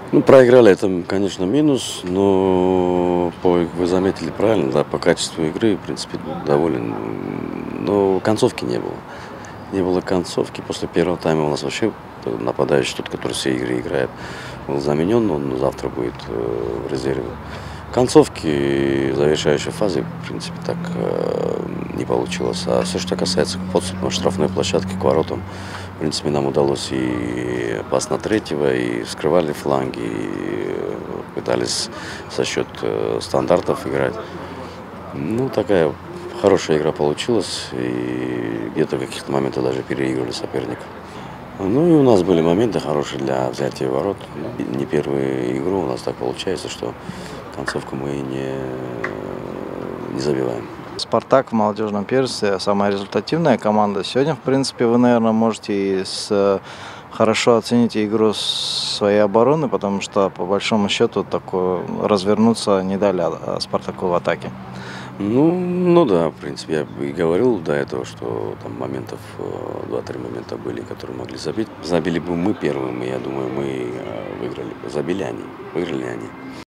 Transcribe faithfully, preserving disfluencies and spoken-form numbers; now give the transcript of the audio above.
Ну, проиграли, это, конечно, минус, но по, вы заметили правильно, да, по качеству игры, в принципе, доволен. Но концовки не было. Не было концовки. После первого тайма у нас вообще нападающий, тот, который все игры играет, был заменен, он завтра будет э, в резерве. Концовки завершающей фазы, в принципе, так э, не получилось. А все, что касается подступной штрафной площадки к воротам, в принципе, нам удалось и пас на третьего, и вскрывали фланги, и пытались за счет э, стандартов играть. Ну, такая хорошая игра получилась, и где-то в каких-то моментах даже переигрывали соперника. Ну и у нас были моменты хорошие для взятия ворот. Не первую игру у нас так получается, что концовку мы не, не забиваем. «Спартак» в молодежном первенстве самая результативная команда. Сегодня, в принципе, вы, наверное, можете и с, хорошо оценить игру своей обороны, потому что, по большому счету, такое развернуться не дали «Спартаку» в атаке. Ну, ну да, в принципе, я и говорил до этого, что там моментов, два-три момента были, которые могли забить. Забили бы мы первым, и я думаю, мы выиграли бы. Забили они, выиграли они.